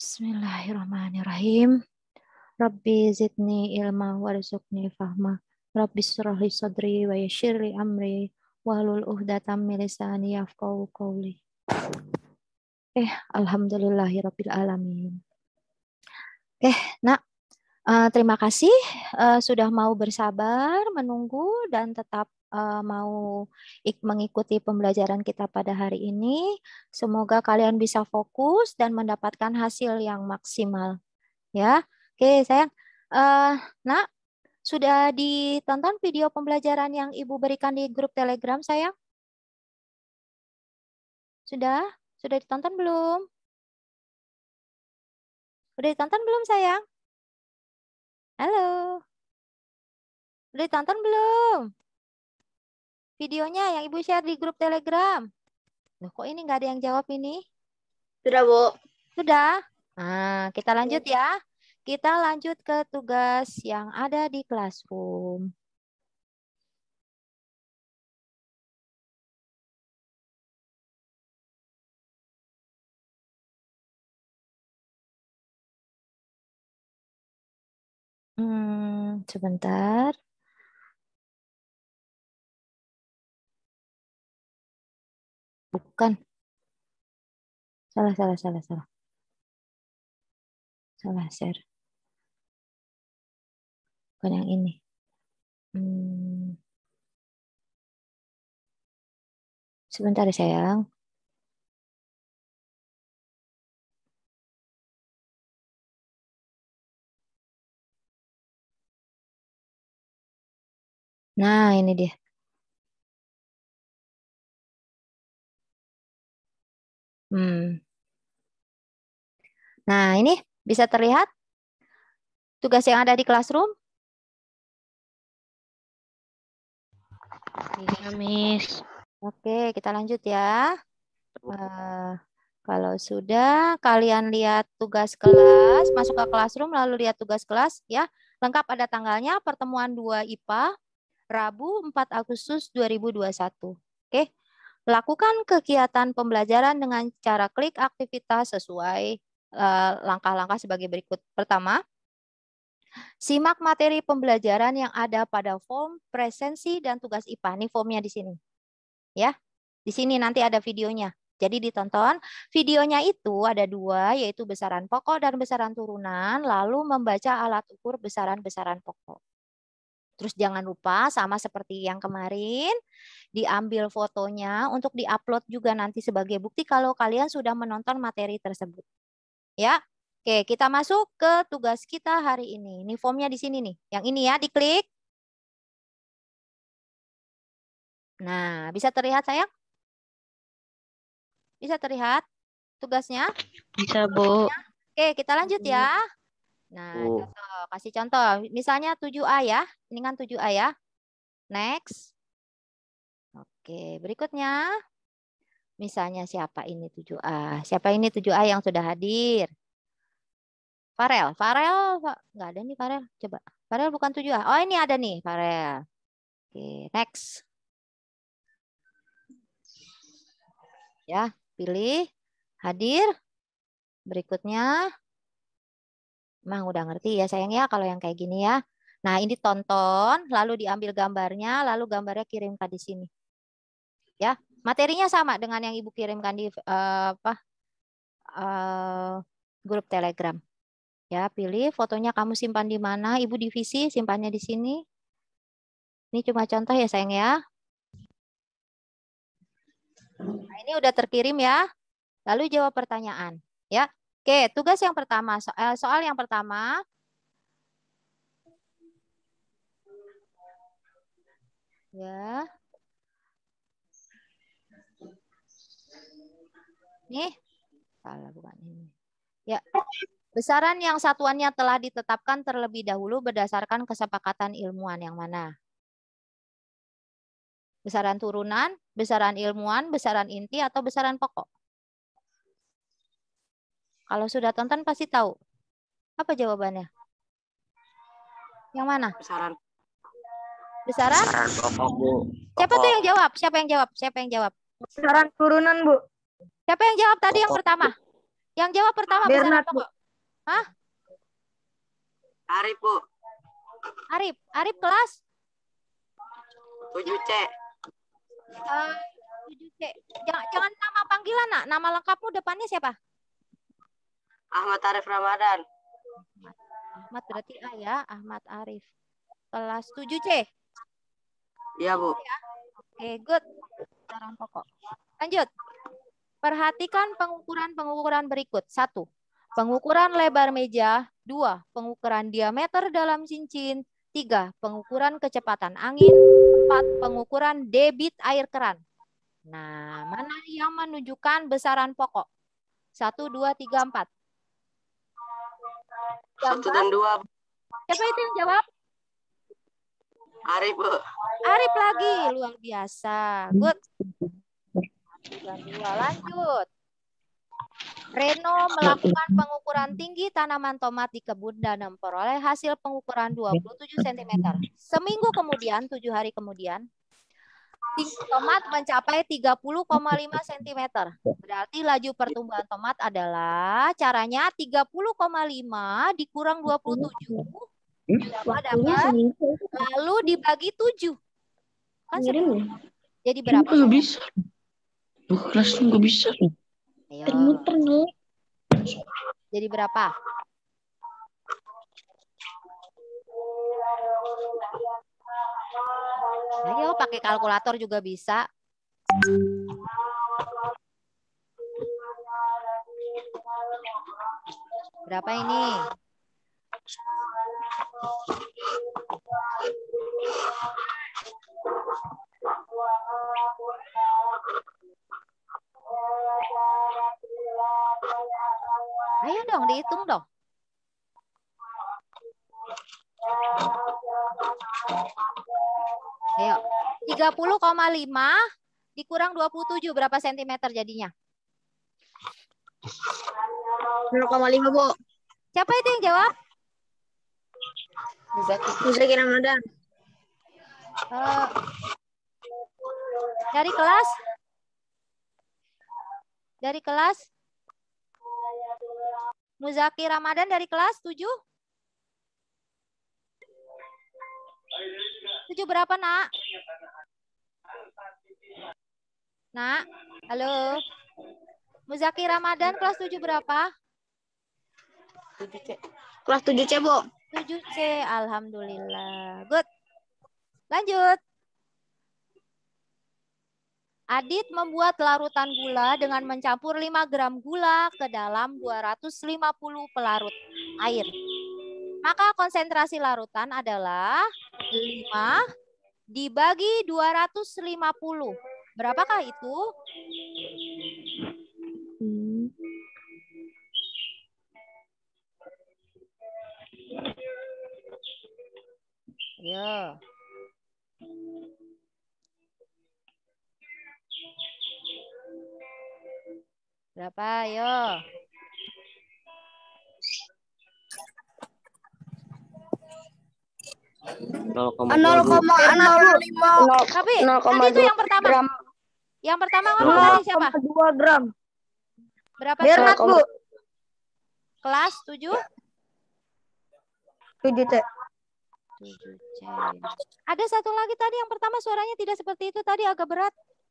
Bismillahirrahmanirrahim. Rabbi zidni ilma warzuqni fahma. Rabbi shrah li sadri wa yassir li amri wahlul 'uqdatam min lisani yafqahu qawli. Alhamdulillahirabbil alamin. Nak, terima kasih sudah mau bersabar menunggu dan tetap mau mengikuti pembelajaran kita pada hari ini. Semoga kalian bisa fokus dan mendapatkan hasil yang maksimal. Ya, oke sayang. Nak, sudah ditonton video pembelajaran yang Ibu berikan di grup Telegram sayang? Sudah? Sudah ditonton belum? Sudah ditonton belum sayang? Halo? Sudah ditonton belum? Videonya yang Ibu share di grup Telegram. Loh, kok ini nggak ada yang jawab ini? Sudah, Bu. Sudah? Nah, kita lanjut ya. Kita lanjut ke tugas yang ada di classroom. Sebentar. Bukan. Salah. Salah share. Bukan yang ini. Sebentar ya sayang. Nah, ini dia. Nah, ini bisa terlihat tugas yang ada di classroom? Iya, Miss. Oke, kita lanjut ya. Kalau sudah, kalian lihat tugas kelas, masuk ke classroom, lalu lihat tugas kelas, ya. Lengkap ada tanggalnya, pertemuan 2 IPA, Rabu 4 Agustus 2021. Oke, lakukan kegiatan pembelajaran dengan cara klik aktivitas sesuai langkah-langkah sebagai berikut. Pertama, simak materi pembelajaran yang ada pada form presensi dan tugas IPA. Ini formnya di sini. Ya, di sini nanti ada videonya. Jadi ditonton. Videonya itu ada 2, yaitu besaran pokok dan besaran turunan, lalu membaca alat ukur besaran-besaran pokok. Terus jangan lupa sama seperti yang kemarin, diambil fotonya untuk diupload juga nanti sebagai bukti kalau kalian sudah menonton materi tersebut. Ya, oke, kita masuk ke tugas kita hari ini. Ini formnya di sini nih. Yang ini ya, diklik. Nah, bisa terlihat sayang? Bisa terlihat tugasnya? Bisa, Bu. Oke, kita lanjut ya. Nah, kasih contoh. Misalnya 7A ya. Ini kan 7A ya. Next. Oke, berikutnya. Misalnya siapa ini 7A? Siapa ini 7A yang sudah hadir? Farel. Nggak ada nih Farel. Coba. Farel bukan 7A. Oh, ini ada nih Farel. Oke, next. Ya, pilih. Hadir. Berikutnya. Emang udah ngerti ya sayang ya kalau yang kayak gini ya. Nah, ini tonton, lalu diambil gambarnya, lalu gambarnya kirimkan di sini. Ya, materinya sama dengan yang Ibu kirimkan di grup Telegram. Ya, pilih fotonya kamu simpan di mana, Ibu divisi simpannya di sini. Ini cuma contoh ya sayang ya. Nah, ini udah terkirim ya. Lalu jawab pertanyaan. Ya, oke, tugas yang pertama, soal yang pertama. Ya. Nih, salah bukan ini. Ya, besaran yang satuannya telah ditetapkan terlebih dahulu berdasarkan kesepakatan ilmuwan yang mana? Besaran turunan, besaran ilmuwan, besaran inti, atau besaran pokok? Kalau sudah tonton pasti tahu. Apa jawabannya? Yang mana? Besaran. Besaran? Pokok, Bu. Siapa tuh yang jawab? Siapa yang jawab? Siapa yang jawab? Besaran turunan, Bu. Siapa yang jawab tadi yang pertama? Yang jawab pertama besaran Bernard, Bu. pokok. Hah? Arif, Bu. Arif kelas? 7C. 7C. Jangan nama panggilan, Nak. Nama lengkapmu depannya siapa? Ahmad Arif Ramadan. Ahmad berarti A ya, Ahmad Arif. Kelas 7C. Iya, Bu. Oke, good. Barang pokok. Lanjut. Perhatikan pengukuran berikut. 1. Pengukuran lebar meja. 2. Pengukuran diameter dalam cincin. 3. Pengukuran kecepatan angin. 4. Pengukuran debit air keran. Nah, mana yang menunjukkan besaran pokok? 1, 2, 3, 4. 1 dan 2. Siapa itu yang jawab? Arif, Bu. Arif lagi. Luar biasa. Good. 2. Lanjut. Reno melakukan pengukuran tinggi tanaman tomat di kebun dan memperoleh hasil pengukuran 27 cm. Seminggu kemudian, 7 hari kemudian, tinggi tomat mencapai 30,5 cm. Berarti laju pertumbuhan tomat adalah caranya 30,5 dikurang 27. Sama dapat, lalu dibagi 7. Kan jadi berapa? Nggak bisa. Kelas nggak bisa. Ayo. Jadi berapa? Ayo pakai kalkulator juga bisa. Berapa ini? Ayo dong, dihitung dong. Ayo, 30,5 dikurang 27 berapa sentimeter jadinya? 0,5, Bu. Siapa itu yang jawab? Muzaki Ramadan. Dari kelas? Dari kelas? Muzaki Ramadan dari kelas 7? 7 berapa, Nak? Nak, halo. Muzaki Ramadan kelas 7 berapa? 7C. Kelas 7C, Bu. 7C, alhamdulillah. Good. Lanjut. Adit membuat larutan gula dengan mencampur 5 gram gula ke dalam 250 pelarut air. Maka konsentrasi larutan adalah 5 dibagi 250. Berapakah itu? Ayo. Berapa? Ayo. Tapi tadi itu yang pertama. Gram. Yang pertama ngomong tadi siapa? 2 gram. Berapa? Bernat, Bu. Kelas 7? 7C. 7C. Ada satu lagi tadi yang pertama suaranya tidak seperti itu tadi, agak berat.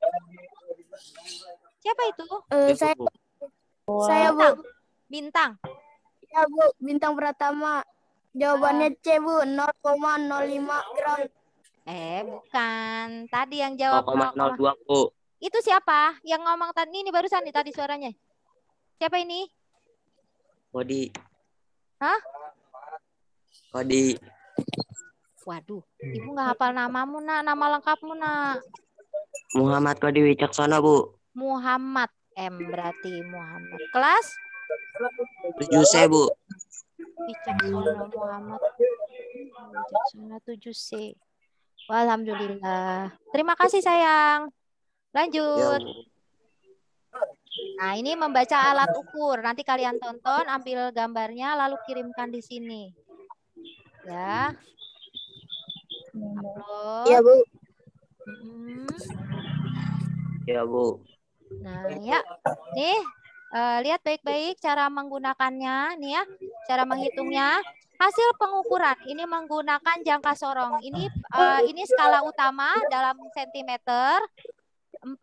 Siapa itu? Saya, Bu. Bintang. Ya, Bu. Bintang Pratama. Jawabannya C, Bu. 0,05 gram. Bukan. Tadi yang jawab 0,02, Bu. Itu siapa? Yang ngomong tadi ini barusan nih tadi suaranya. Siapa ini? Kodi. Hah? Kodi. Waduh, Ibu nggak hafal namamu, Nak. Nama lengkapmu, Nak. Muhammad Kodi Wicaksana, Bu. Muhammad M berarti Muhammad. Kelas? 7C, Bu. Wicaksana Muhammad. Wicaksana 7C. Alhamdulillah. Terima kasih, sayang. Lanjut. Ya, Bu. Nah, ini membaca alat ukur. Nanti kalian tonton, ambil gambarnya, lalu kirimkan di sini. Ya. Upload. Iya, Bu. Ya, Bu. Nah, ya. Nih, lihat baik-baik cara menggunakannya. Nih ya. Cara menghitungnya, hasil pengukuran ini menggunakan jangka sorong. Ini skala utama dalam sentimeter. 4,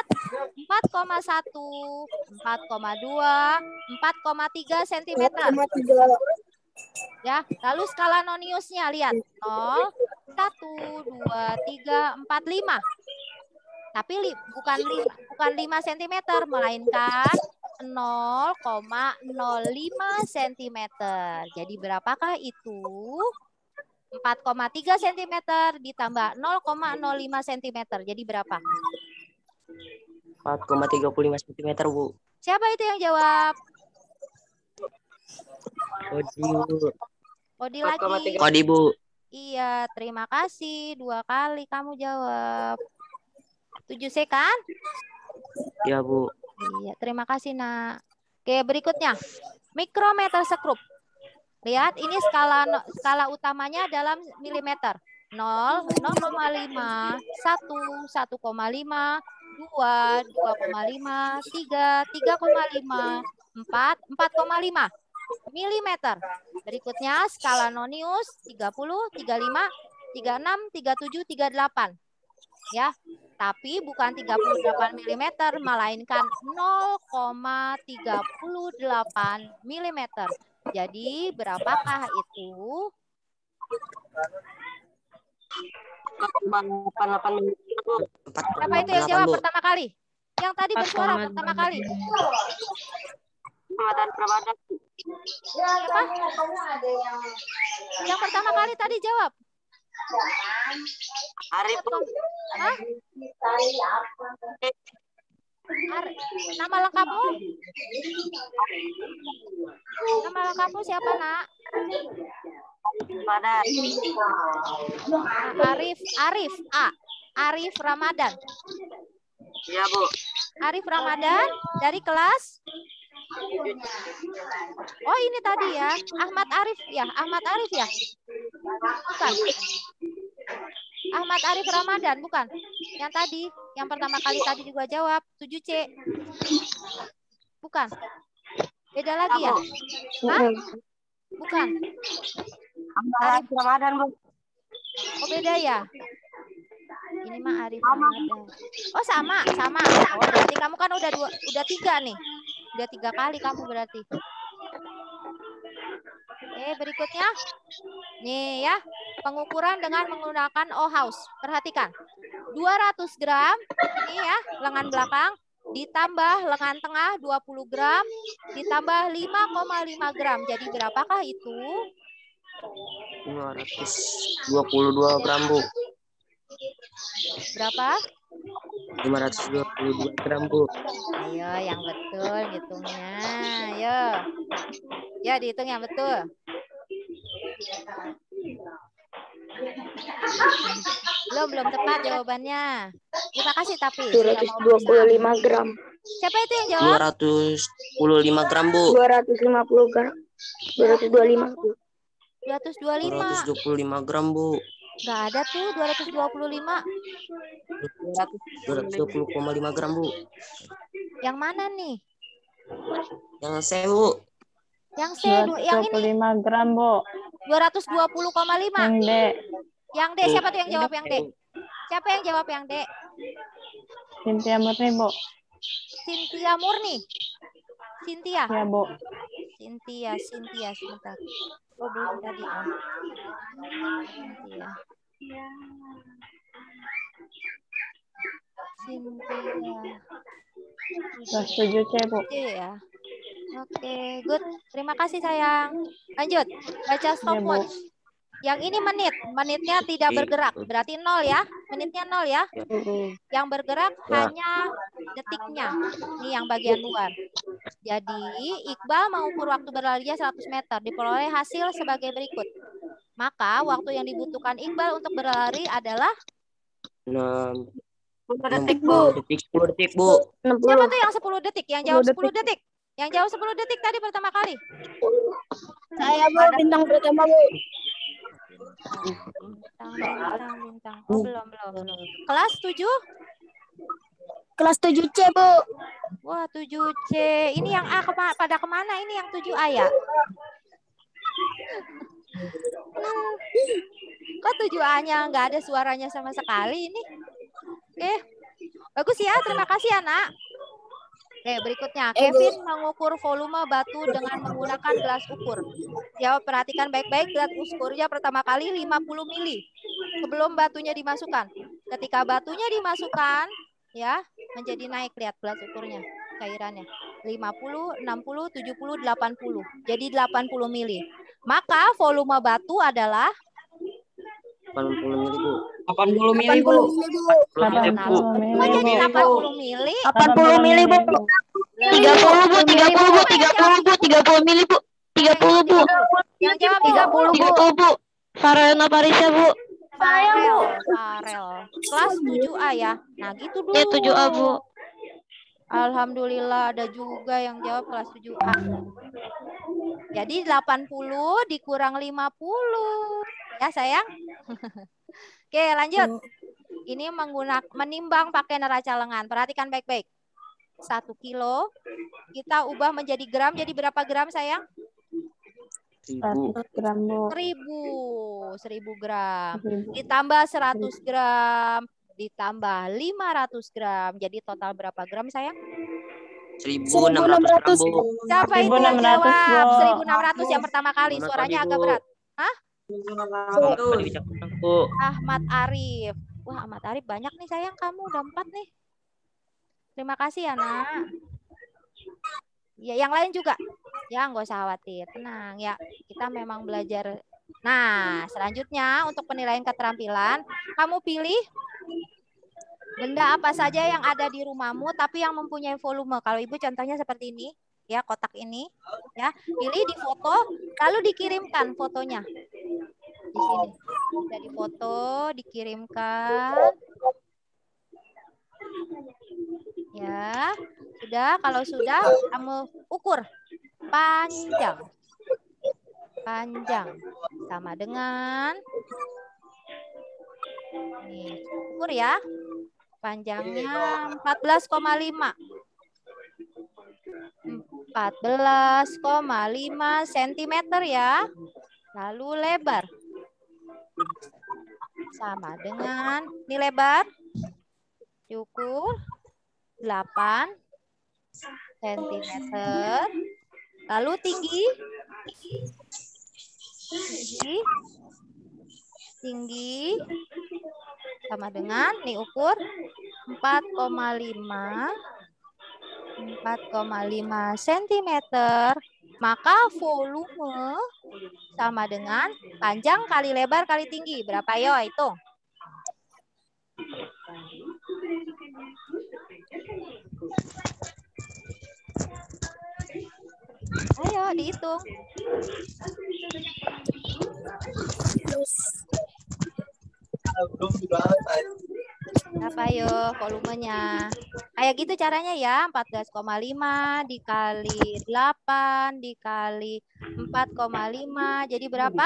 4,1, 4,2, 4,3 cm. Ya, lalu skala noniusnya lihat 0, 1, 2, 3, 4, 5. Tapi bukan 5 cm melainkan 0,05 cm. Jadi berapakah itu? 4,3 cm ditambah 0,05 cm. Jadi berapa? 4,35 cm, Bu. Siapa itu yang jawab? Kodi, Bu. Kodi lagi. Kodi, Bu. Iya, terima kasih. 2 kali kamu jawab. 7C kan? Ya, Bu. Iya, terima kasih, Nak. Oke, berikutnya. Mikrometer sekrup. Lihat, ini skala utamanya dalam milimeter. 0, 0,5, 1, 1,5, 2, 2,5, 3, 3,5, 4, 4,5 milimeter. Berikutnya skala nonius 30, 35, 36, 37, 38. Ya, tapi bukan 38 mm, melainkan 0,38 mm. Jadi berapakah itu? 4,88 mm. Siapa itu yang jawab pertama kali? Yang tadi bersuara pertama kali. Ramadan. Siapa? Yang pertama kali tadi jawab. Arif. Hah? Nama lengkapmu? Nama lengkapmu siapa, Nak? Arif Ramadan. Ya, Bu. Arif Ramadan dari kelas. Oh, ini tadi ya. Ahmad Arif ya. Bukan. Ahmad Arif Ramadan, bukan. Yang tadi, yang pertama kali tadi juga jawab. 7C. Bukan. Beda lagi ya? Hah? Bukan. Arif Ramadan, Bu. Oh, beda ya? Ini mah Arif Ramadan. Oh, sama. Oh, berarti kamu kan udah 3 nih. Udah 3 kali kamu berarti. Oke, berikutnya. Nih ya, pengukuran dengan menggunakan O-house. Perhatikan. 200 gram, ini ya, lengan belakang, ditambah lengan tengah 20 gram, ditambah 5,5 gram. Jadi berapakah itu? 522 gram, Bu. Berapa? 522 gram, Bu. Ayo, yang betul hitungnya. Ayo. Ya, dihitung yang betul. Belum tepat jawabannya. Terima kasih tapi. 225 gram. Siapa itu yang jawab? 225 gram, Bu. 250 gram. 225, Bu. 225 gram, Bu. Nggak ada tuh 225. 220,5 gram, Bu. Yang mana nih? Yang C, Bu. Yang C, yang ini 225 gram, Bu. 220,5. Yang D. Yang D, siapa tuh yang jawab yang D? Siapa yang jawab yang D? Cynthia Murni, Bu. Cynthia Murni. Cynthia. Ya, Bu. Cynthia sebentar. Oh, belum tadi. Oh. Cynthia. 7C, Bu. Ya. Oke, good. Terima kasih sayang. Lanjut. Baca stopwatch. Yang ini menitnya tidak bergerak, berarti 0 ya. Menitnya 0 ya. Yang bergerak hanya detiknya. Ini yang bagian luar. Jadi Iqbal mengukur waktu berlarinya 100 meter. Diperoleh hasil sebagai berikut. Maka waktu yang dibutuhkan Iqbal untuk berlari adalah 10 detik, Bu. 10 detik, Bu. Siapa tuh yang 10 detik? Yang jawab 10 detik. Yang jawab 10 detik tadi pertama kali. Saya, Bu, bintang pertama, Bu. Bintang. Oh, belum. Kelas 7? Kelas 7C, Bu. Wah, 7C. Ini yang A pada kemana? Ini yang 7A ya? Kok 7A-nya nggak ada suaranya sama sekali ini? Oke, bagus ya. Terima kasih anak. Oke, berikutnya. Kevin mengukur volume batu dengan menggunakan gelas ukur. Jawab, perhatikan baik-baik. Gelas ukurnya pertama kali 50 mili sebelum batunya dimasukkan. Ketika batunya dimasukkan, ya, menjadi naik. Lihat gelas ukurnya, cairannya. 50, 60, 70, 80. Jadi 80 mili. Maka volume batu adalah 80 mili, Bu. 80 mili, Bu. 80 mili, Bu. kok jadi 80 mili? 80 mili, Bu. 30, Bu. 30, Bu. 30, Bu. 30 mili, Bu. 30, Bu. Yang jawab 30, Bu. 30, Bu. Farel Novarisha, Bu. Farel. Kelas 7A ya. Nah, gitu dulu. Ya, 7A, Bu. Alhamdulillah ada juga yang jawab kelas 7A. Jadi 80 dikurang 50. Ya, sayang. Oke, lanjut. Ini menimbang pakai neraca lengan. Perhatikan baik-baik. 1 kilo kita ubah menjadi gram. Jadi berapa gram, sayang? 1000 gram, Bu. 1000 gram. Ditambah 100 gram. Ditambah 500 gram. Jadi total berapa gram, sayang? 1600 gram, Bu. Siapa itu yang jawab? 1600 yang pertama kali. Suaranya agak berat. Hah? Bu. Ahmad Arif. Wah, Ahmad Arif banyak nih, sayang. Kamu udah 4 nih. Terima kasih ya, Nak. Ya, yang lain juga. Ya, nggak usah khawatir. Tenang ya. Kita memang belajar. Nah, selanjutnya untuk penilaian keterampilan, kamu pilih benda apa saja yang ada di rumahmu tapi yang mempunyai volume. Kalau Ibu contohnya seperti ini, ya, kotak ini, ya. Pilih di foto, lalu dikirimkan fotonya. Di sini. Dari foto dikirimkan. Ya, sudah. Kalau sudah, kamu ukur panjang. Panjang sama dengan nih, ukur ya. Panjangnya 14,5. 14,5 cm ya. Lalu lebar. Sama dengan ini lebar. Diukur 8 cm. Lalu tinggi. Tinggi sama dengan nih ukur 4,5 cm. Maka volume sama dengan panjang kali lebar kali tinggi. Berapa, yo? Hitung. Ayo dihitung. Apa yo volumenya? Kayak gitu caranya ya. 14,5 dikali 8 dikali 4,5 jadi berapa?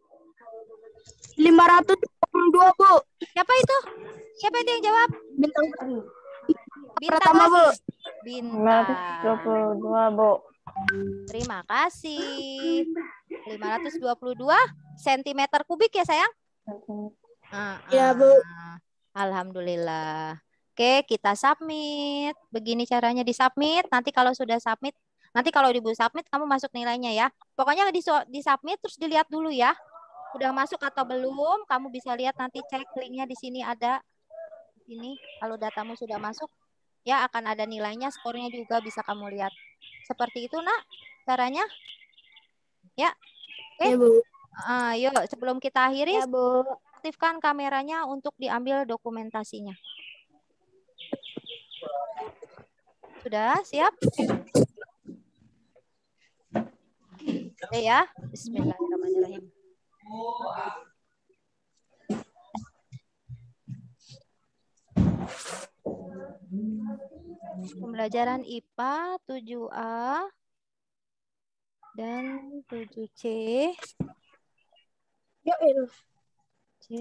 522, Bu. Siapa itu? Siapa itu yang jawab? Bintang Pertama, Bu. Bintang. 522, Bu. Terima kasih. 522 cm kubik ya, sayang? Ya, Bu. Alhamdulillah. Oke, kita submit. Begini caranya di-submit. Nanti kalau sudah submit, nanti kalau Ibu submit, kamu masuk nilainya ya. Pokoknya di-submit terus dilihat dulu ya. Udah masuk atau belum? Kamu bisa lihat nanti cek linknya di sini ada. Ini kalau datamu sudah masuk, ya akan ada nilainya, skornya juga bisa kamu lihat. Seperti itu, Nak, caranya. Ya. Oke. Ya, Bu. Yuk, sebelum kita akhiri, Ya, Bu. aktifkan kameranya untuk diambil dokumentasinya. Sudah siap? Oke ya. Bismillahirrahmanirrahim. Pembelajaran IPA 7A dan 7C. Ya, C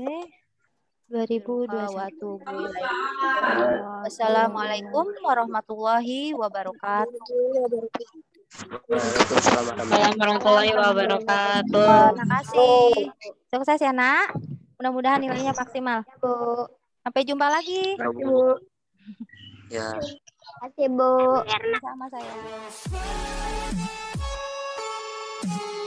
2021. Wassalamualaikum warahmatullahi wabarakatuh. Waalaikumsalam Warahmatullahi wabarakatuh. Terima kasih. Sukses ya, Nak. Mudah-mudahan nilainya maksimal. Bu. Sampai jumpa lagi. wabarakatuh. Ya. Terima kasih, Bu. Sama saya.